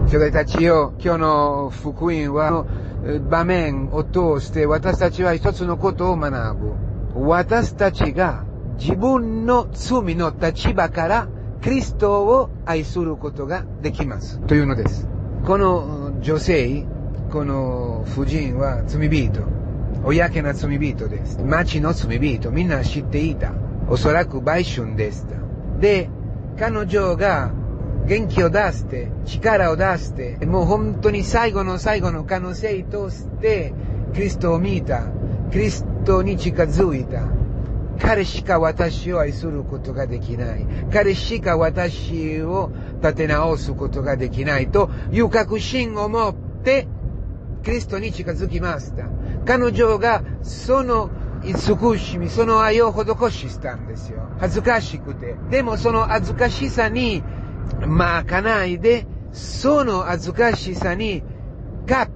兄弟たちよ、今日の福音は、場面を通して私たちは一つのことを学ぶ。私たちが自分の罪の立場からキリストを愛することができます。というのです。この女性、この婦人は罪人。公な罪人です。町の罪人、みんな知っていた。おそらく売春でした。で、彼女が元気を出して、力を出して、もう本当に最後の最後の可能性として、キリストを見た。キリストに近づいた。彼しか私を愛することができない。彼しか私を立て直すことができないという確信を持って、キリストに近づきました。彼女がその慈しみ、その愛を施したんですよ。恥ずかしくて。でもその恥ずかしさに負かないで、その恥ずかしさに勝って、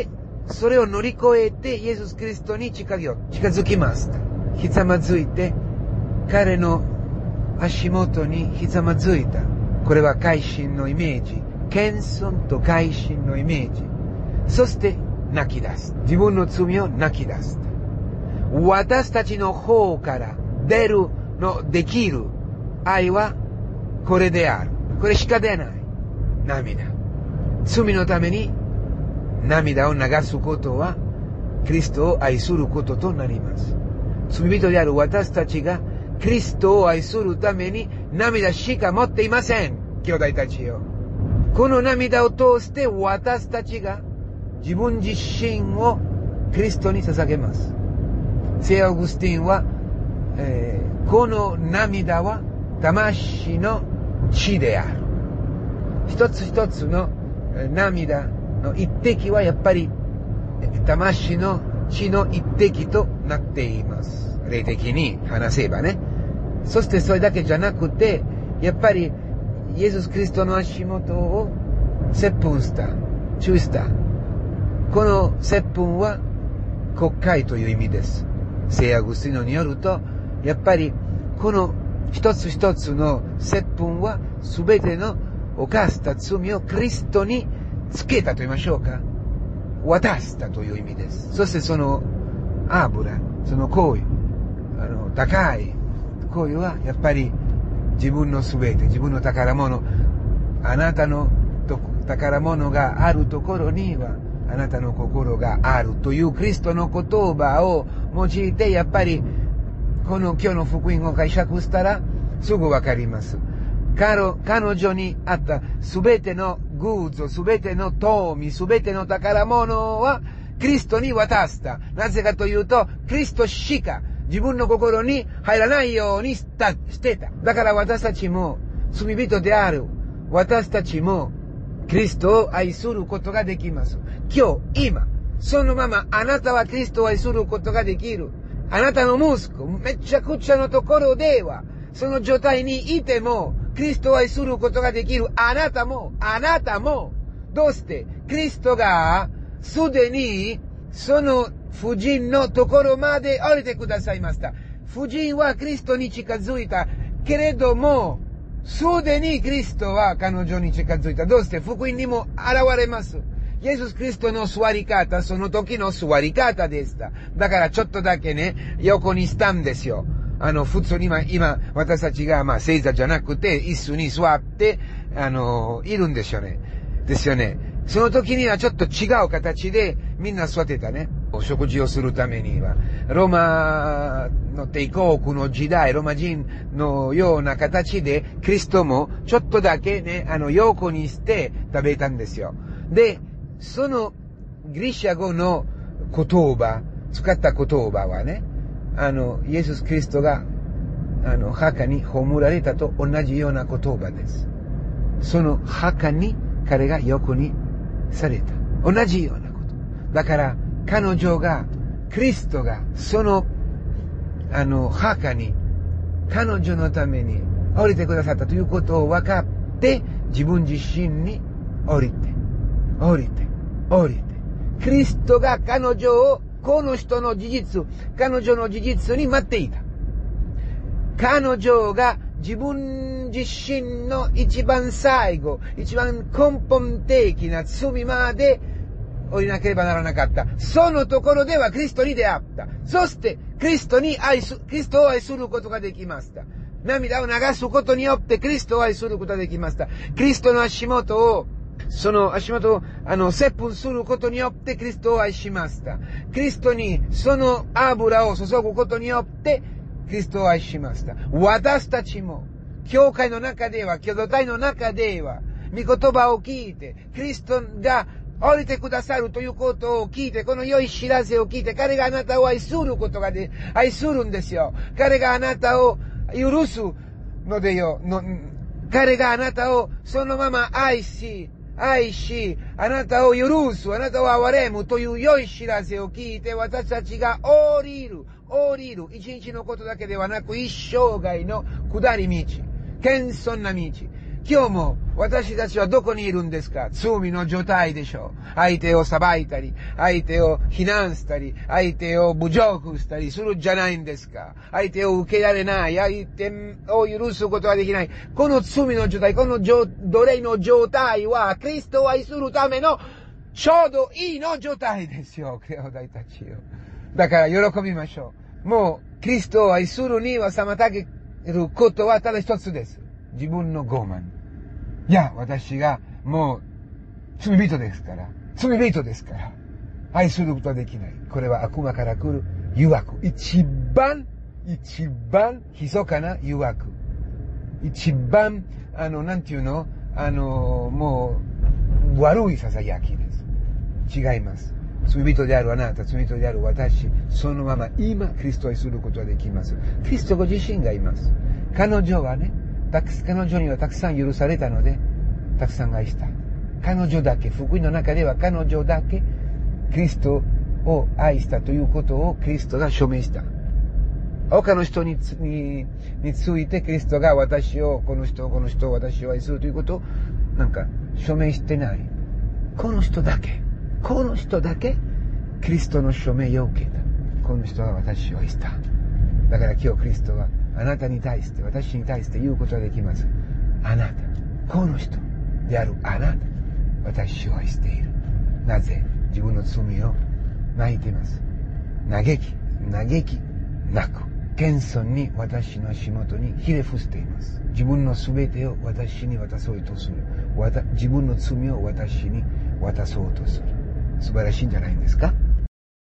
それを乗り越えて、イエス・キリストに近づきました。ひざまずいて、彼の足元にひざまずいた。これは改心のイメージ。謙遜と改心のイメージ。そして泣き出す。自分の罪を泣き出す。私たちの方からできる愛はこれである。これしか出ない。涙。罪のために涙を流すことはキリストを愛することとなります。罪人である私たちがキリストを愛するために涙しか持っていません。兄弟たちよ。この涙を通して私たちが自分自身をキリストに捧げます。聖アウグスティンは、この涙は魂の血である。一つ一つの涙の一滴はやっぱり魂の血の一滴となっています。霊的に話せばね。そしてそれだけじゃなくて、やっぱりイエス・キリストの足元を接吻した、チューした。この接吻は国会という意味です。聖アグスティノによると、やっぱりこの一つ一つの接吻は全ての犯した罪をキリストにつけたと言いましょうか。渡したという意味です。そしてその油、その行為、高い行為はやっぱり自分の全て、自分の宝物、あなたの宝物があるところにはあなたの心があるというキリストの言葉を用いて、やっぱりこの今日の福音を解釈したらすぐわかります。彼女にあった全ての偶像、全ての富、全ての宝物はキリストに渡した。なぜかというと、キリストしか自分の心に入らないようにしてた。だから私たちも罪人である私たちもキリストを愛することができます。今日、今、そのままあなたはキリストを愛することができる。あなたの息子、めちゃくちゃのところでは、その状態にいても、キリストを愛することができる。あなたも、どうしてキリストがすでにその婦人のところまで降りてくださいました。婦人はキリストに近づいたけれども、すでにキリストは彼女に近づいた。どうして福音にも現れます。イエス・キリストの座り方、その時の座り方でした。だからちょっとだけね、横にしたんですよ。普通に今、私たちが、正座じゃなくて、椅子に座って、いるんですよね。その時にはちょっと違う形で、みんな座ってたね。お食事をするためには。ローマの帝国の時代、ローマ人のような形で、キリストもちょっとだけね、横にして食べたんですよ。で、そのギリシャ語の使った言葉はね、イエス・キリストが、墓に葬られたと同じような言葉です。その墓に彼が横にされた。同じようなこと。だから、キリストが、その、墓に、彼女のために降りてくださったということを分かって、自分自身に降りて。キリストが彼女を、この人の事実、彼女の事実に待っていた。彼女が自分自身の一番最後、一番根本的な罪まで降りなければならなかった。そのところではクリストに出会った。そしてクリストを愛することができました。涙を流すことによってクリストを愛することができました。クリストのその足元を接吻することによってクリストを愛しました。クリストにその油を注ぐことによってクリストを愛しました。私たちも教会の中では、共同体の中では、御言葉を聞いて、クリストが降りてくださるということを聞いて、この良い知らせを聞いて、彼があなたを愛するんですよ。彼があなたを許すのでよ。彼があなたをそのまま愛し、あなたを許す、あなたを憐れむという良い知らせを聞いて、私たちが降りる。一日のことだけではなく、一生涯の下り道。謙遜な道。今日も私たちはどこにいるんですか？罪の状態でしょう。相手を裁いたり、相手を非難したり、相手を侮辱したりするんじゃないんですか？相手を受けられない、相手を許すことができない。この罪の状態、この奴隷の状態は、クリストを愛するためのちょうどいいの状態ですよ、兄弟たちよ。だから喜びましょう。もう、キリストを愛するには妨げることはただ一つです。自分の傲慢。いや、私がもう罪人ですから、愛することはできない。これは悪魔から来る誘惑。一番密かな誘惑。一番、なんていうの？もう、悪い囁きです。違います。罪人であるあなた、罪人である私、そのまま今、キリストを愛することができます。キリストご自身がいます。彼女にはたくさん許されたので、たくさん愛した。彼女だけ、福音の中では彼女だけ、キリストを愛したということをキリストが証明した。他の人についてキリストがこの人を私を愛するということを、証明してない。この人だけ、キリストの証明を受けた。この人は私を愛した。だから今日キリストは、あなたに対して、私に対して言うことができます。あなた、この人であるあなた、私を愛している。なぜ自分の罪を泣いています。嘆き、泣く。謙遜に私の足元にひれ伏しています。自分のすべてを私に渡そうとする。自分の罪を私に渡そうとする。素晴らしいんじゃないんですか？